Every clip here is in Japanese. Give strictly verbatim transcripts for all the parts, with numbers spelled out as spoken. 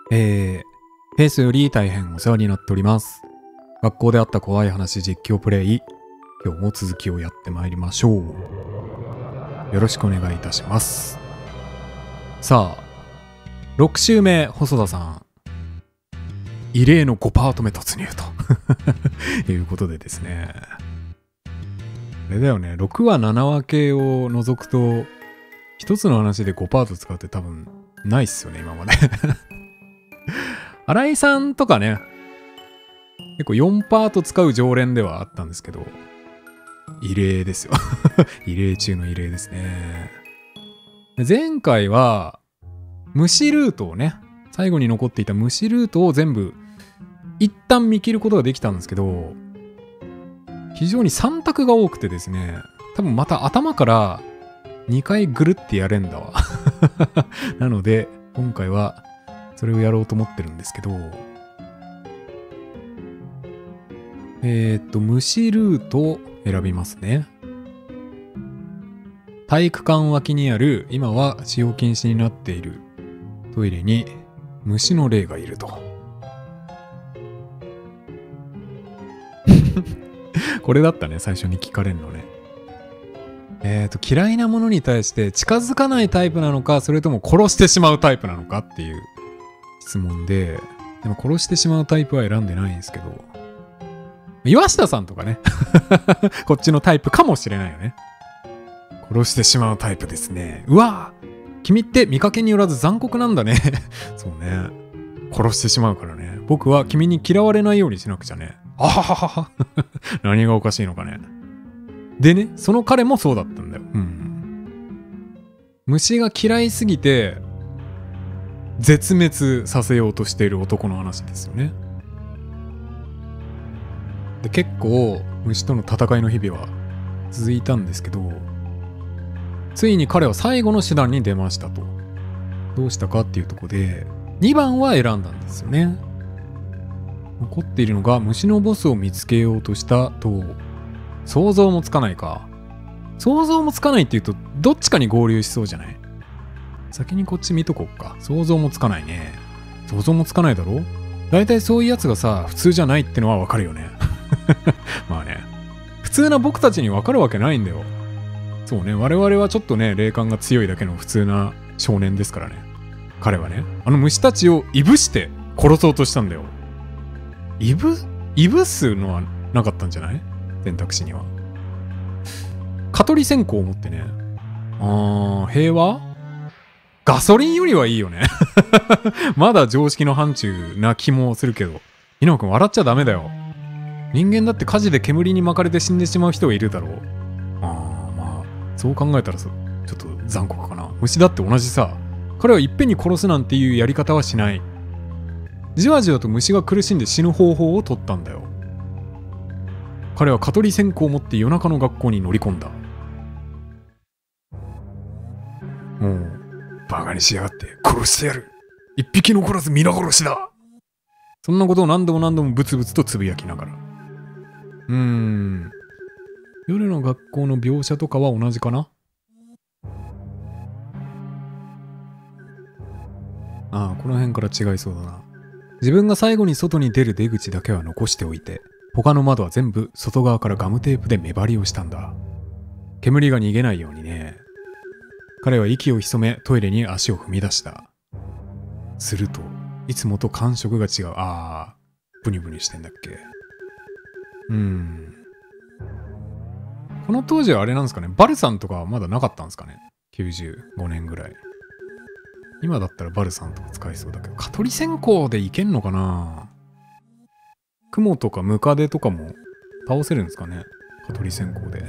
えー、平素より大変お世話になっております。学校であった怖い話実況プレイ、今日も続きをやってまいりましょう。よろしくお願いいたします。さあ、ろく週目、細田さん。異例のごパート目突入ということでですね。あれだよね、ろくわななわ系を除くと、一つの話でごパート使うって多分ないっすよね、今まで。新井さんとかね、結構よんパート使う常連ではあったんですけど、異例ですよ。異例中の異例ですね。前回は、虫ルートをね、最後に残っていた虫ルートを全部、一旦見切ることができたんですけど、非常にさん択が多くてですね、多分また頭からにかいぐるってやれんだわ。なので、今回はそれをやろうと思ってるんですけど、えー、っと、虫ルートを選びますね。体育館脇にある、今は使用禁止になっているトイレに虫の霊がいると。これだったね、最初に聞かれるのね。えーと、嫌いなものに対して近づかないタイプなのか、それとも殺してしまうタイプなのかっていう質問で、でも殺してしまうタイプは選んでないんですけど、岩下さんとかね、こっちのタイプかもしれないよね。殺してしまうタイプですね。うわぁ、君って見かけによらず残酷なんだね。そうね。殺してしまうからね。僕は君に嫌われないようにしなくちゃね。あはははは。何がおかしいのかね。でね、その彼もそうだったんだよ。うん。虫が嫌いすぎて、絶滅させようとしている男の話ですよね。で、結構、虫との戦いの日々は続いたんですけど、ついに彼は最後の手段に出ましたと。どうしたかっていうところで、にばんは選んだんですよね。残っているのが虫のボスを見つけようとしたと、想像もつかないか。想像もつかないっていうと、どっちかに合流しそうじゃない？先にこっち見とこっか。想像もつかないね。想像もつかないだろ？だいたいそういうやつがさ、普通じゃないってのはわかるよね。まあね。普通な僕たちにわかるわけないんだよ。そうね、我々はちょっとね、霊感が強いだけの普通な少年ですからね。彼はね、あの虫たちをいぶして殺そうとしたんだよ。いぶ、いぶすのはなかったんじゃない？選択肢には。蚊取り線香を持ってね。あー、平和？ガソリンよりはいいよね。まだ常識の範疇な気もするけど。稲尾くん笑っちゃダメだよ。人間だって火事で煙に巻かれて死んでしまう人がいるだろう。あー、まあ、そう考えたらさ、ちょっと残酷かな。虫だって同じさ。彼はいっぺんに殺すなんていうやり方はしない。じわじわと虫が苦しんで死ぬ方法を取ったんだよ。彼は蚊取り線香を持って夜中の学校に乗り込んだ。もう、バカにしやがって殺してやる。一匹残らず皆殺しだ。そんなことを何度も何度もブツブツとつぶやきながら。うーん。夜の学校の描写とかは同じかな？ああ、この辺から違いそうだな。自分が最後に外に出る出口だけは残しておいて、他の窓は全部外側からガムテープで目張りをしたんだ。煙が逃げないようにね。彼は息を潜めトイレに足を踏み出した。すると、いつもと感触が違う。ああ、ブニブニしてんだっけ。うーん。この当時はあれなんですかね、バルサンとかはまだなかったんですかね。きゅうじゅうごねんぐらい。今だったらバルサンとか使いそうだけど、蚊取り線香でいけんのかな？雲とかムカデとかも倒せるんですかね？蚊取り線香で。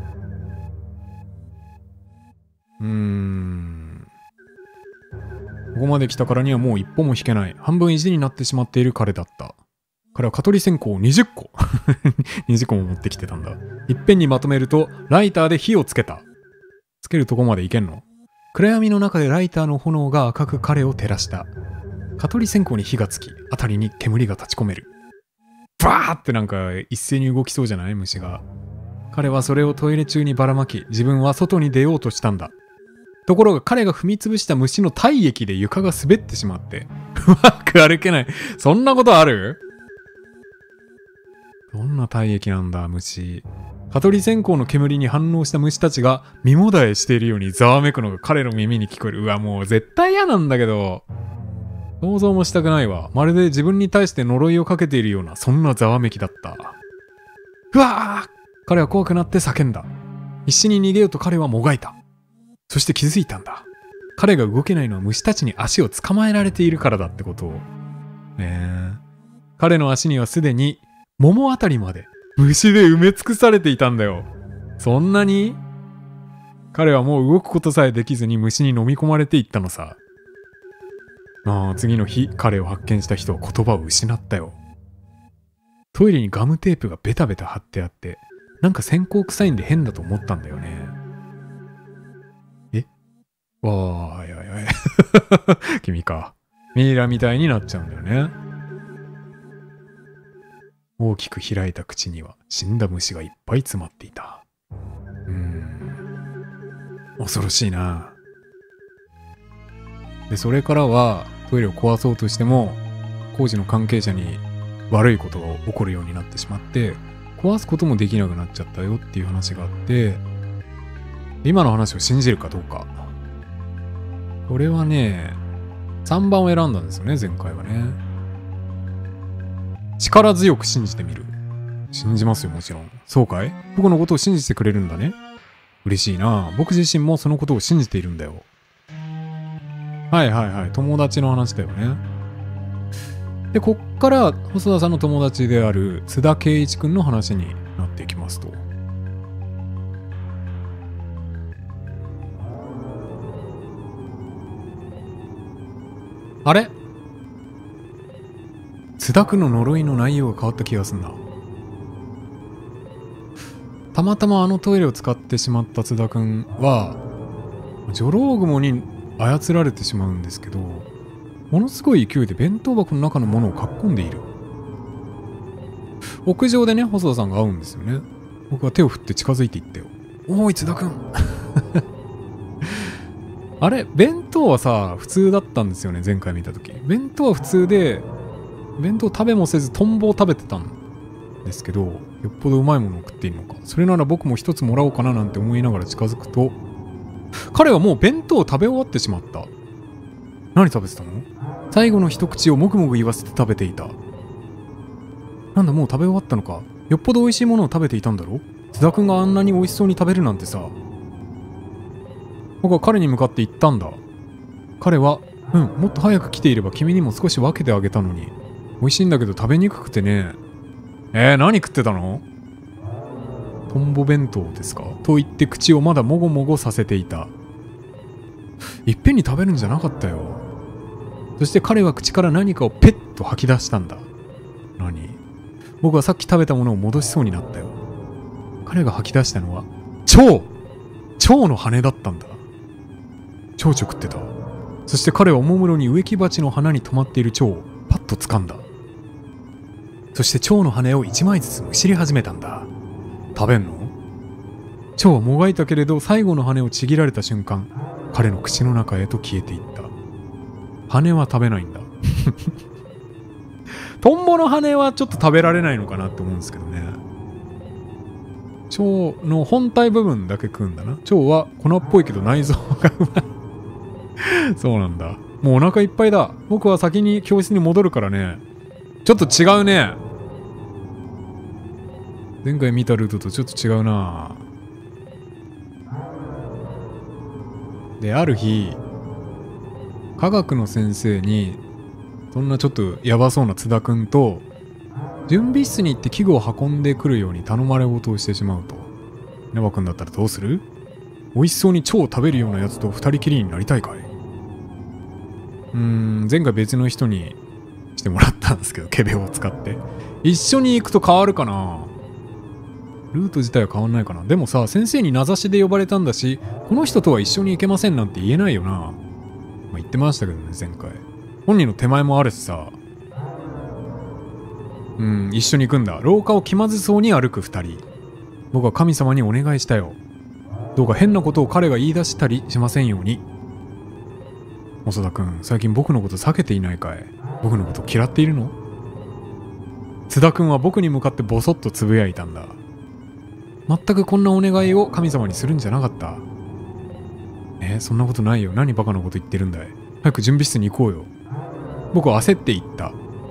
うーん。ここまで来たからにはもう一歩も引けない。半分意地になってしまっている彼だった。彼は蚊取り線香をにじゅっこ。にじゅっこも持ってきてたんだ。いっぺんにまとめると、ライターで火をつけた。つけるとこまでいけんの？暗闇の中でライターの炎が赤く彼を照らした。蚊取り線香に火がつき、あたりに煙が立ち込める。バーってなんか一斉に動きそうじゃない？虫が。彼はそれをトイレ中にばらまき、自分は外に出ようとしたんだ。ところが彼が踏みつぶした虫の体液で床が滑ってしまってまく歩けない。そんなことある？どんな体液なんだ、虫。蚊取り線香の煙に反応した虫たちが身もだえしているようにざわめくのが彼の耳に聞こえる。うわ、もう絶対嫌なんだけど。想像もしたくないわ。まるで自分に対して呪いをかけているような、そんなざわめきだった。うわー！彼は怖くなって叫んだ。必死に逃げようと彼はもがいた。そして気づいたんだ。彼が動けないのは虫たちに足を捕まえられているからだってことを。ねえ。彼の足にはすでに桃あたりまで虫で埋め尽くされていたんだよ。そんなに？彼はもう動くことさえできずに虫に飲み込まれていったのさ。ああ、次の日、彼を発見した人は言葉を失ったよ。トイレにガムテープがベタベタ貼ってあって、なんか線香臭いんで変だと思ったんだよね。え？わーいやいやいや。君か。ミイラみたいになっちゃうんだよね。大きく開いた口には死んだ虫がいっぱい詰まっていた。うーん。恐ろしいな。で、それからはトイレを壊そうとしても、工事の関係者に悪いことが起こるようになってしまって、壊すこともできなくなっちゃったよっていう話があって、今の話を信じるかどうか。これはね、さんばんを選んだんですよね、前回はね。力強く信じてみる。信じますよ、もちろん。そうかい？僕のことを信じてくれるんだね。嬉しいな。僕自身もそのことを信じているんだよ。はいはいはい。友達の話だよね。で、こっから細田さんの友達である津田圭一くんの話になっていきますと。あれ？津田くんの呪いの内容が変わった気がすんな。たまたまあのトイレを使ってしまった津田くんは、ジョロウグモに操られてしまうんですけど、ものすごい勢いで弁当箱の中のものをかっこんでいる。屋上でね、細田さんが会うんですよね。僕は手を振って近づいていったよ。おーい、津田くん。あれ、弁当はさ、普通だったんですよね、前回見たとき。弁当は普通で、弁当食べもせずトンボを食べてたんですけど、よっぽどうまいものを食っているのか。それなら僕も一つもらおうかななんて思いながら近づくと、彼はもう弁当を食べ終わってしまった。何食べてたの？最後の一口をもぐもぐ言わせて食べていた。なんだ、もう食べ終わったのか。よっぽど美味しいものを食べていたんだろ？津田くんがあんなに美味しそうに食べるなんてさ。僕は彼に向かって言ったんだ。彼は、うん、もっと早く来ていれば君にも少し分けてあげたのに。美味しいんだけど食べにくくてね。えー、何食ってたの？トンボ弁当ですか？と言って口をまだもごもごさせていた。いっぺんに食べるんじゃなかったよ。そして彼は口から何かをペッと吐き出したんだ。何？僕はさっき食べたものを戻しそうになったよ。彼が吐き出したのは蝶！蝶の羽だったんだ。蝶々食ってた。そして彼はおもむろに植木鉢の花に止まっている蝶をパッと掴んだ。そして蝶の羽を一枚ずつむしり始めたんだ。食べんの？蝶はもがいたけれど最後の羽をちぎられた瞬間、彼の口の中へと消えていった。羽は食べないんだ。トンボの羽はちょっと食べられないのかなって思うんですけどね。蝶の本体部分だけ食うんだな。蝶は粉っぽいけど内臓がうまい。そうなんだ。もうお腹いっぱいだ。僕は先に教室に戻るからね。ちょっと違うね。前回見たルートとちょっと違うな。で、ある日、科学の先生に、そんなちょっとヤバそうな津田くんと、準備室に行って器具を運んでくるように頼まれ事をしてしまうと。稲葉くんだったらどうする？美味しそうに蝶を食べるようなやつと二人きりになりたいかい？うーん、前回別の人にしてもらったんですけど、ケベを使って。一緒に行くと変わるかな？ルート自体は変わんないかな。でもさ、先生に名指しで呼ばれたんだし、この人とは一緒に行けませんなんて言えないよな。まあ、言ってましたけどね、前回。本人の手前もあるしさ。うん、一緒に行くんだ。廊下を気まずそうに歩く二人。僕は神様にお願いしたよ。どうか変なことを彼が言い出したりしませんように。 細田くん、最近僕のこと避けていないかい？僕のこと嫌っているの？津田くんは僕に向かってボソッとつぶやいたんだ。全くこんなお願いを神様にするんじゃなかった。え、そんなことないよ。何バカなこと言ってるんだい。早く準備室に行こうよ。僕は焦って言った。あ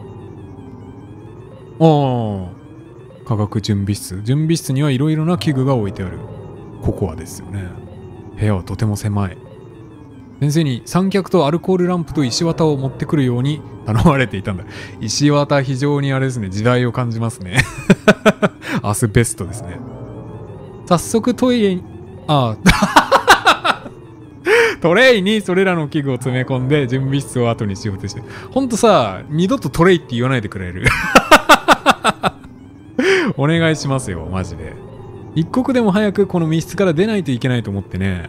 あ、科学準備室。準備室にはいろいろな器具が置いてある。ここはですよね。部屋はとても狭い。先生に三脚とアルコールランプと石綿を持ってくるように頼まれていたんだ。石綿非常にあれですね、時代を感じますね。アスベストですね。早速トイレに、ああ、トレイにそれらの器具を詰め込んで準備室を後にしようとして。ほんとさ、二度とトレイって言わないでくれる。お願いしますよ、マジで。一刻でも早くこの密室から出ないといけないと思ってね。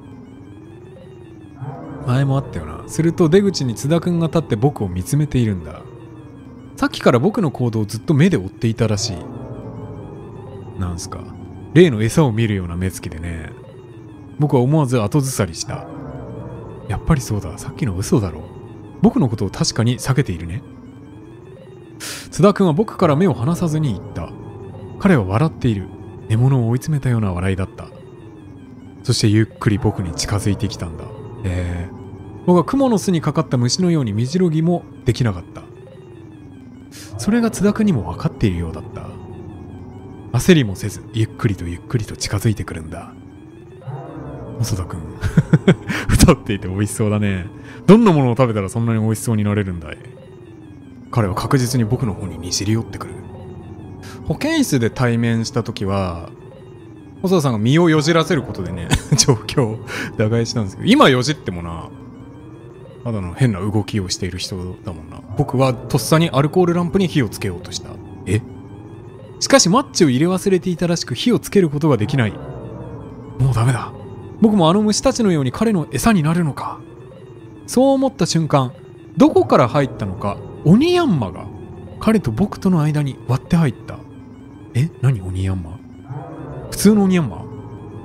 前もあったよな。すると出口に津田くんが立って僕を見つめているんだ。さっきから僕の行動をずっと目で追っていたらしい。なんすか、例の餌を見るような目つきでね。僕は思わず後ずさりした。やっぱりそうだ、さっきの嘘だろう。僕のことを確かに避けているね。津田くんは僕から目を離さずに言った。彼は笑っている。獲物を追い詰めたような笑いだった。そしてゆっくり僕に近づいてきたんだ。えー、僕は蜘蛛の巣にかかった虫のように身じろぎもできなかった。それが津田くんにも分かっているようだった。焦りもせずゆっくりとゆっくりと近づいてくるんだ。細田くん太っていて美味しそうだね。どんなものを食べたらそんなに美味しそうになれるんだい。彼は確実に僕の方ににじり寄ってくる。保健室で対面した時は細田さんが身をよじらせることでね状況を打開したんですけど、今よじってもな、ただの変な動きをしている人だもんな。僕はとっさにアルコールランプに火をつけようとした。えしかしマッチを入れ忘れていたらしく火をつけることができない。もうダメだ。僕もあの虫たちのように彼の餌になるのか。そう思った瞬間、どこから入ったのか鬼ヤンマが彼と僕との間に割って入った。え、何鬼ヤンマ？普通の鬼ヤンマ？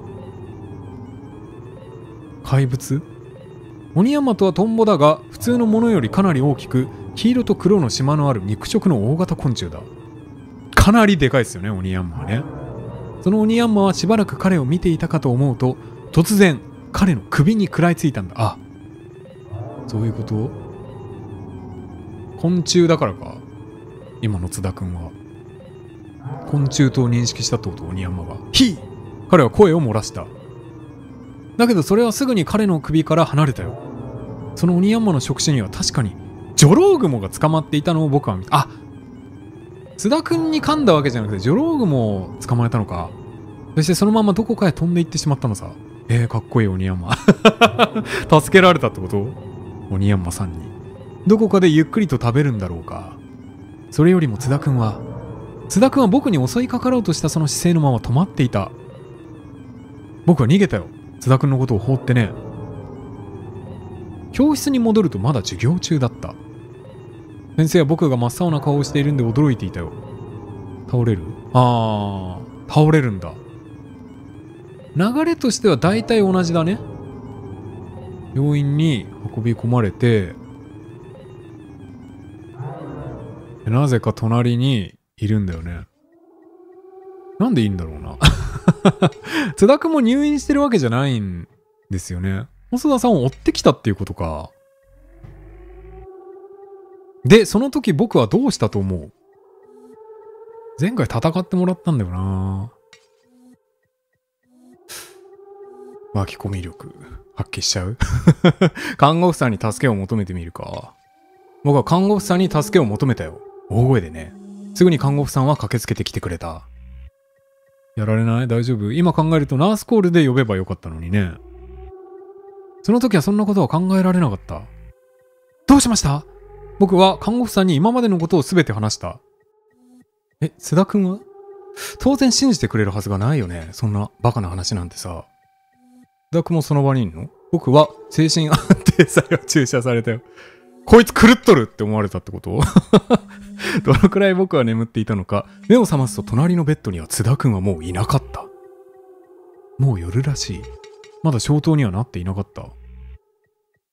怪物？鬼ヤンマとはトンボだが、普通のものよりかなり大きく、黄色と黒の島のある肉食の大型昆虫だ。かなりでかいですよね、鬼ヤンマはね。その鬼ヤンマはしばらく彼を見ていたかと思うと、突然彼の首に食らいついたんだ。あ、そういうこと？昆虫だからか、今の津田くんは。昆虫と認識したってこと？鬼ヤンマが。ヒー！彼は声を漏らした。だけどそれはすぐに彼の首から離れたよ。その鬼ヤンマの触手には確かにジョロウグモが捕まっていたのを僕は見た。あ、津田くんに噛んだわけじゃなくてジョロウグモを捕まえたのか。そしてそのままどこかへ飛んでいってしまったのさ。えー、かっこいい鬼ヤンマ。助けられたってこと？鬼ヤンマさんに。どこかでゆっくりと食べるんだろうか。それよりも津田くんは津田くんは僕に襲いかかろうとしたその姿勢のまま止まっていた。僕は逃げたよ。津田くんのことを放ってね。教室に戻るとまだ授業中だった。先生は僕が真っ青な顔をしているんで驚いていたよ。倒れる？あー、倒れるんだ。流れとしては大体同じだね。病院に運び込まれて、なぜか隣にいるんだよね。なんでいいんだろうな。津田くんも入院してるわけじゃないんですよね。細田さんを追ってきたっていうことか。で、その時僕はどうしたと思う？前回戦ってもらったんだよな。巻き込み力発揮しちゃう？看護婦さんに助けを求めてみるか。僕は看護婦さんに助けを求めたよ。大声でね。すぐに看護婦さんは駆けつけてきてくれた。やられない？大丈夫？今考えるとナースコールで呼べばよかったのにね。その時はそんなことは考えられなかった。どうしました？僕は看護婦さんに今までのことを全て話した。え、津田くんは？当然信じてくれるはずがないよね。そんなバカな話なんてさ。津田くんもその場にいんの？僕は精神安定剤を注射されたよ。こいつ狂っとるって思われたってこと？どのくらい僕は眠っていたのか、目を覚ますと隣のベッドには津田くんはもういなかった。もう夜らしい。まだ消灯にはなっていなかった。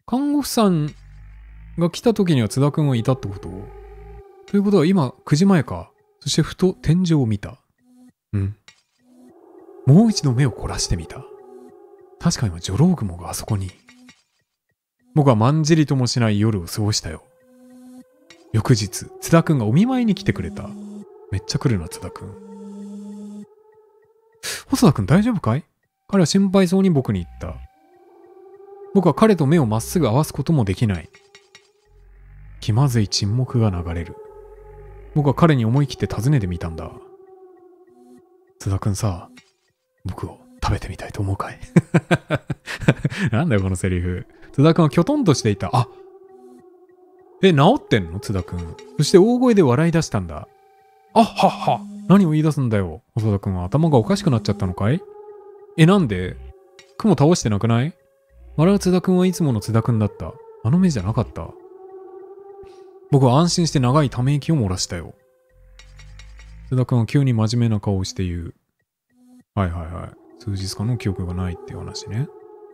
看護婦さんが来た時には津田くんはいたってこと？ということは今くじまえか。そしてふと天井を見た。うん。もう一度目を凝らしてみた。確かにジョロウグモがあそこに。僕はまんじりともしない夜を過ごしたよ。翌日、津田くんがお見舞いに来てくれた。めっちゃ来るな、津田くん。細田くん大丈夫かい？彼は心配そうに僕に言った。僕は彼と目をまっすぐ合わすこともできない。気まずい沈黙が流れる。僕は彼に思い切って尋ねてみたんだ。津田くんさ、僕を食べてみたいと思うかい？なんだよこのセリフ。津田くんはきょとんとしていた。あ、え、治ってんの津田くん。そして大声で笑い出したんだ。あっはっは。何を言い出すんだよ。細田くんは頭がおかしくなっちゃったのかい？え、なんで？雲倒してなくない？笑う津田くんはいつもの津田くんだった。あの目じゃなかった。僕は安心して長いため息を漏らしたよ。津田くんは急に真面目な顔をして言う。はいはいはい。数日間の記憶がないっていう話ね。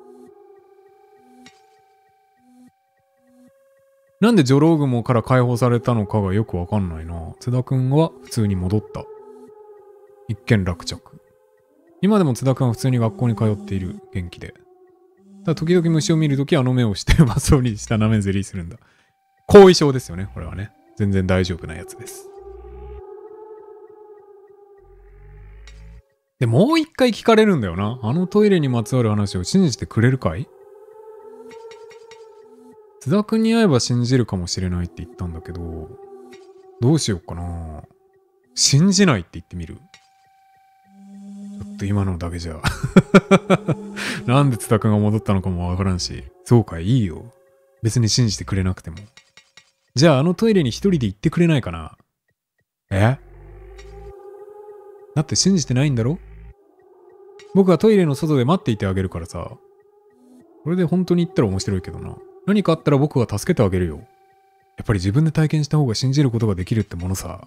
なんでジョロウグモから解放されたのかがよくわかんないな。津田くんは普通に戻った。一件落着。今でも津田くんは普通に学校に通っている。元気で。ただ時々虫を見るときあの目をしてうまそうにしたなめずりするんだ。後遺症ですよね、これはね。全然大丈夫なやつです。で、もう一回聞かれるんだよな。あのトイレにまつわる話を信じてくれるかい？津田くんに会えば信じるかもしれないって言ったんだけど、どうしようかな。信じないって言ってみる？ちょっと今のだけじゃ。なんで津田くんが戻ったのかもわからんし。そうかい、いいよ。別に信じてくれなくても。じゃああのトイレに一人で行ってくれないかな？え？だって信じてないんだろ？僕はトイレの外で待っていてあげるからさ。これで本当に言ったら面白いけどな。何かあったら僕が助けてあげるよ。やっぱり自分で体験した方が信じることができるってものさ。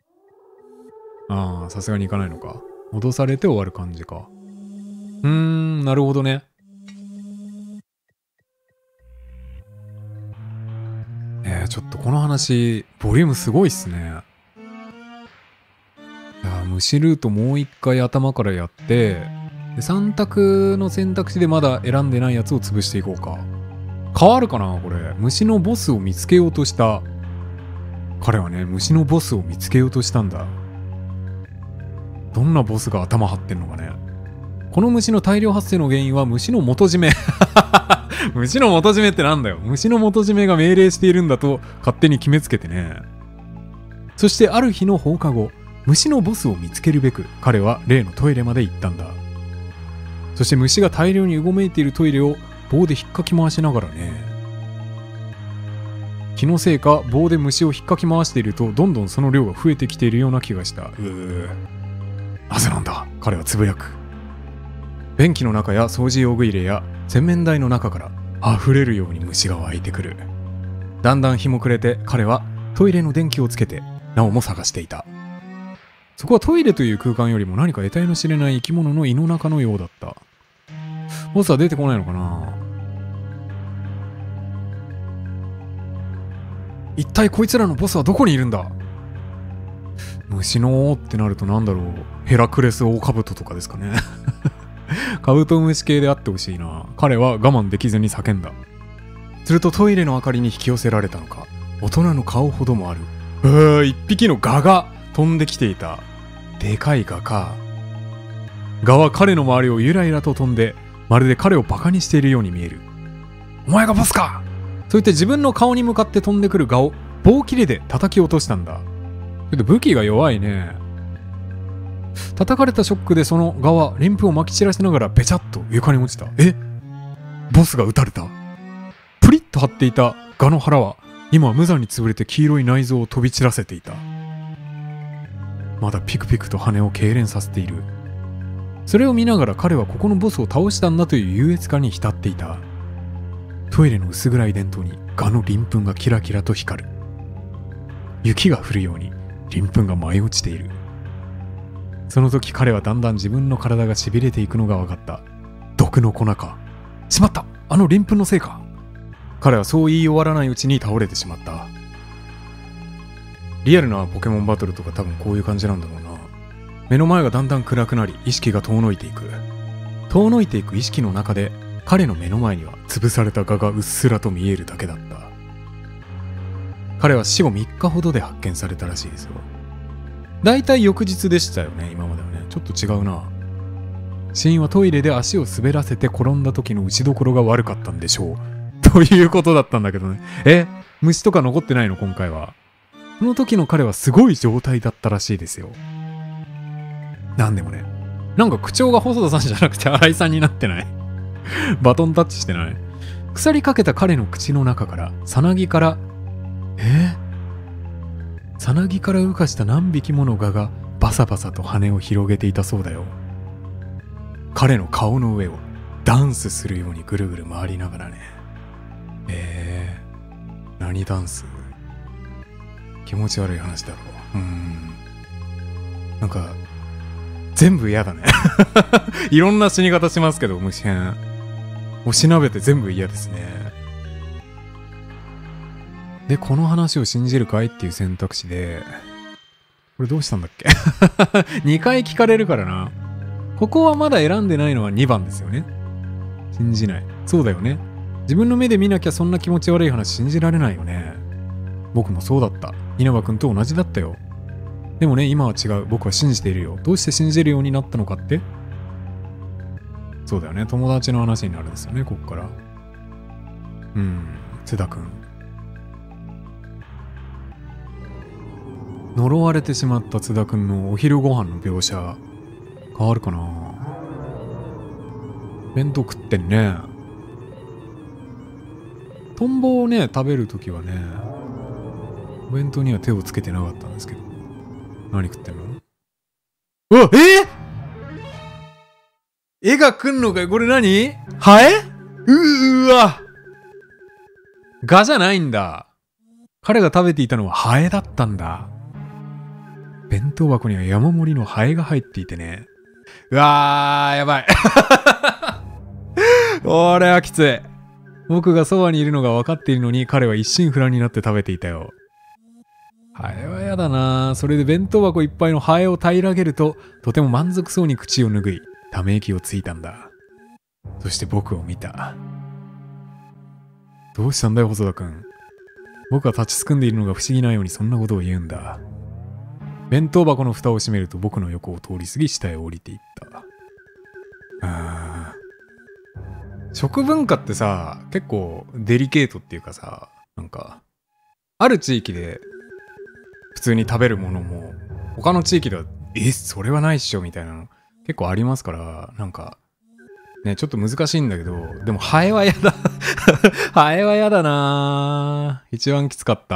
ああ、さすがに行かないのか。脅されて終わる感じか。うーん、なるほどね。えー、ちょっとこの話、ボリュームすごいっすね。いや、虫ルートもう一回頭からやって、でさん択の選択肢でまだ選んでないやつを潰していこうか。変わるかなこれ。虫のボスを見つけようとした。彼はね、虫のボスを見つけようとしたんだ。どんなボスが頭張ってんのかね。この虫の大量発生の原因は虫の元締め。虫の元締めってなんだよ。虫の元締めが命令しているんだと勝手に決めつけてね。そしてある日の放課後、虫のボスを見つけるべく彼は例のトイレまで行ったんだ。そして虫が大量にうごめいているトイレを棒で引っかき回しながらね。気のせいか棒で虫を引っかき回しているとどんどんその量が増えてきているような気がした。うー、なぜなんだ彼はつぶやく。便器の中や掃除用具入れや洗面台の中から溢れるように虫が湧いてくる。だんだん日も暮れて彼はトイレの電気をつけてなおも探していた。そこはトイレという空間よりも何か得体の知れない生き物の胃の中のようだった。ボスは出てこないのかな。一体こいつらのボスはどこにいるんだ。虫のってなるとなんだろう。ヘラクレスオオカブトとかですかね。カブトムシ系であってほしいな。彼は我慢できずに叫んだ。するとトイレの明かりに引き寄せられたのか、大人の顔ほどもある。うー、一匹のガが飛んできていた。でかいガか。ガは彼の周りをゆらゆらと飛んで、まるで彼をバカにしているように見える。お前がボスか。そう言って自分の顔に向かって飛んでくるガを棒切れで叩き落としたんだ。ちょっと武器が弱いね。叩かれたショックでそのガはリンプを撒き散らしながらベチャッと床に落ちた。え？ボスが撃たれた。プリッと張っていたガの腹は今は無残に潰れて黄色い内臓を飛び散らせていた。まだピクピクと羽を痙攣させている。それを見ながら彼はここのボスを倒したんだという優越感に浸っていた。トイレの薄暗い電灯にガの鱗粉がキラキラと光る。雪が降るように鱗粉が舞い落ちている。その時彼はだんだん自分の体が痺れていくのが分かった。毒の粉か。しまった、あの鱗粉のせいか。 彼はそう言い終わらないうちに倒れてしまった。リアルなポケモンバトルとか多分こういう感じなんだろうな。目の前がだんだん暗くなり、意識が遠のいていく。遠のいていく意識の中で、彼の目の前には潰された蛾がうっすらと見えるだけだった。彼は死後みっかほどで発見されたらしいですよ。だいたい翌日でしたよね、今まではね。ちょっと違うな。死因はトイレで足を滑らせて転んだ時の打ちどころが悪かったんでしょう。ということだったんだけどね。え、虫とか残ってないの今回は。その時の彼はすごい状態だったらしいですよ。なんでもね。なんか口調が細田さんじゃなくて新井さんになってない？バトンタッチしてない？腐りかけた彼の口の中から、さなぎから、えさなぎから羽化した何匹もの蛾がバサバサと羽を広げていたそうだよ。彼の顔の上をダンスするようにぐるぐる回りながらね。えー、何ダンス？気持ち悪い話だろう。うーん。なんか、全部嫌だね。いろんな死に方しますけど、虫編。おしなべて全部嫌ですね。で、この話を信じるかいっていう選択肢で、これどうしたんだっけ？にかい聞かれるからな。ここはまだ選んでないのはにばんですよね。信じない。そうだよね。自分の目で見なきゃそんな気持ち悪い話信じられないよね。僕もそうだった。稲葉くんと同じだったよ。でもね、今は違う。僕は信じているよ。どうして信じるようになったのかって？そうだよね。友達の話になるんですよね、こっから。うん、津田くん。呪われてしまった津田くんのお昼ご飯の描写、変わるかな？弁当食ってんね。トンボをね、食べるときはね、お弁当には手をつけてなかったんですけど。何食ってんの？うわ、えー、絵が来んのかよ。これ何？ハエ？うーわ。ガじゃないんだ。彼が食べていたのはハエだったんだ。弁当箱には山盛りのハエが入っていてね。うわー、やばい。これはきつい。僕がそばにいるのが分かっているのに彼は一心不乱になって食べていたよ。ハエはやだな。それで弁当箱いっぱいのハエを平らげると、とても満足そうに口を拭い、ため息をついたんだ。そして僕を見た。どうしたんだよ、細田くん。僕は立ちすくんでいるのが不思議なようにそんなことを言うんだ。弁当箱の蓋を閉めると僕の横を通り過ぎ下へ降りていった。あー、食文化ってさ、結構デリケートっていうかさ、なんか、ある地域で普通に食べるものも、他の地域では、え、それはないっしょみたいなの結構ありますから、なんか、ね、ちょっと難しいんだけど、でもハエは嫌だ。ハエは嫌だな。一番きつかった。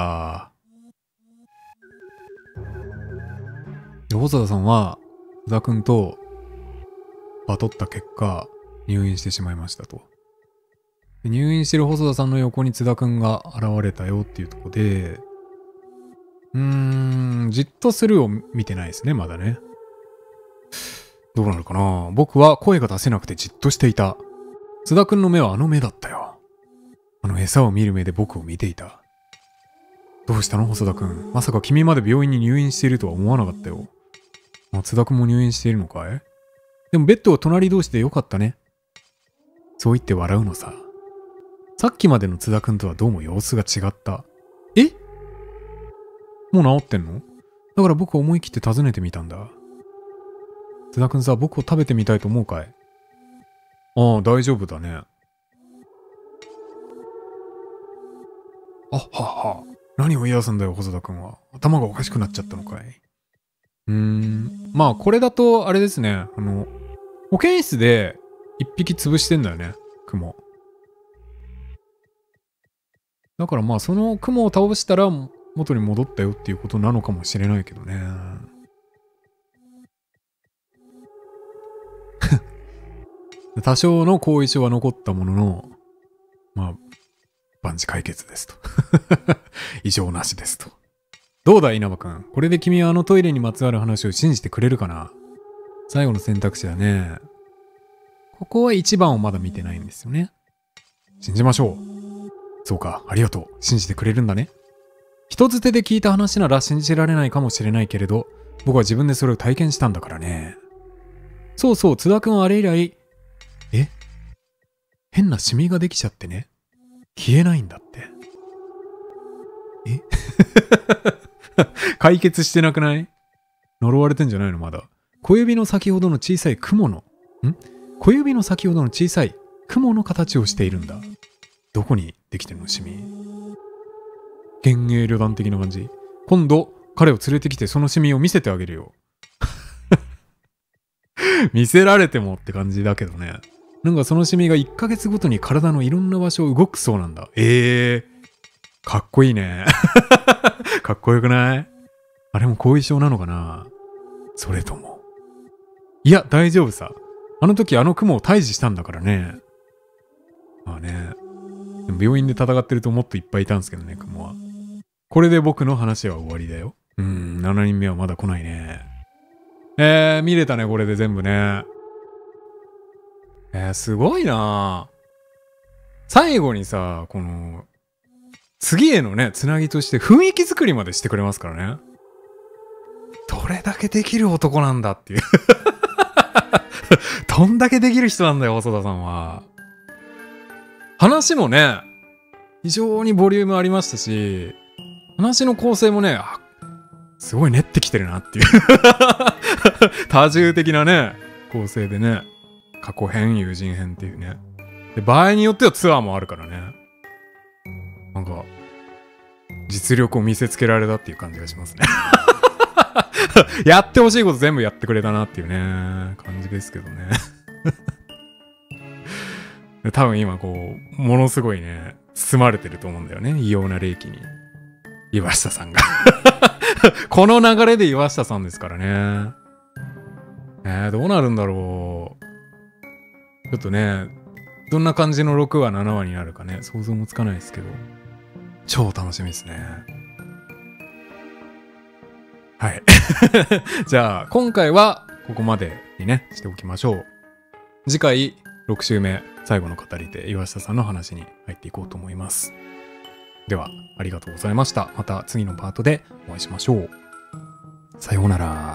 細田さんは、津田くんとバトった結果、入院してしまいましたと。入院してる細田さんの横に津田くんが現れたよっていうところで、うーん、じっとするを見てないですね、まだね。どうなるかな。僕は声が出せなくてじっとしていた。津田くんの目はあの目だったよ。あの餌を見る目で僕を見ていた。どうしたの細田くん。まさか君まで病院に入院しているとは思わなかったよ。津田くんも入院しているのかい？でもベッドは隣同士でよかったね。そう言って笑うのさ。さっきまでの津田くんとはどうも様子が違った。え？もう治ってんの？だから僕は思い切って訪ねてみたんだ。津田くんさ、僕を食べてみたいと思うかい？ああ、大丈夫だね。あはは。何を言い出すんだよ、細田くんは。頭がおかしくなっちゃったのかい？うーん。まあ、これだと、あれですね。あの、保健室で一匹潰してんだよね、雲。だからまあ、その雲を倒したら元に戻ったよっていうことなのかもしれないけどね。多少の後遺症は残ったものの、まあ、万事解決ですと。異常なしですと。どうだ稲葉くん。これで君はあのトイレにまつわる話を信じてくれるかな？最後の選択肢だね。ここはいちばんをまだ見てないんですよね。信じましょう。 そうか、ありがとう。信じてくれるんだね。人づてで聞いた話なら信じられないかもしれないけれど、僕は自分でそれを体験したんだからね。そうそう、津田くんはあれ以来、え変なシミができちゃってね。消えないんだって。え解決してなくない？呪われてんじゃないのまだ。小指の先ほどの小さい雲の、ん小指の先ほどの小さい雲の形をしているんだ。どこにできてるのシミ？幻影旅団的な感じ。今度、彼を連れてきてそのシミを見せてあげるよ。見せられてもって感じだけどね。なんかそのシミがいっかげつごとに体のいろんな場所を動くそうなんだ。ええー、かっこいいね。かっこよくない？あれも後遺症なのかな？それとも。いや、大丈夫さ。あの時あの雲を退治したんだからね。まあね。でも病院で戦ってるともっといっぱいいたんですけどね、雲は。これで僕の話は終わりだよ。うん、しちにんめはまだ来ないね。えー、見れたね、これで全部ね。えー、すごいなぁ。最後にさ、この、次へのね、つなぎとして雰囲気作りまでしてくれますからね。どれだけできる男なんだっていう。どんだけできる人なんだよ、細田さんは。話もね、非常にボリュームありましたし、話の構成もね、あ、すごい練ってきてるなっていう。多重的なね、構成でね、過去編、友人編っていうね。で、場合によってはツアーもあるからね。なんか、実力を見せつけられたっていう感じがしますね。やってほしいこと全部やってくれたなっていうね、感じですけどね。多分今こう、ものすごいね、包まれてると思うんだよね。異様な霊気に。岩下さんが。この流れで岩下さんですからね。えー、どうなるんだろう。ちょっとね、どんな感じのろくわ、ななわになるかね、想像もつかないですけど。超楽しみですね。はい。じゃあ、今回はここまでにね、しておきましょう。次回、ろく週目、最後の語り手、岩下さんの話に入っていこうと思います。では、ありがとうございました。また次のパートでお会いしましょう。さようなら。